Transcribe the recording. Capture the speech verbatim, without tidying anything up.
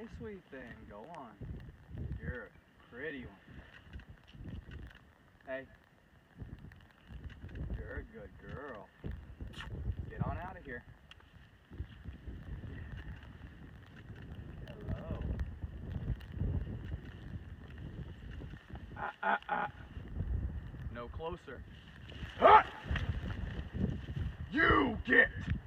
right, sweet thing. Go on. You're a pretty one. Hey, you're a good girl. Get on out of here. Hello. Ah, ah, ah. No closer. Ah! You get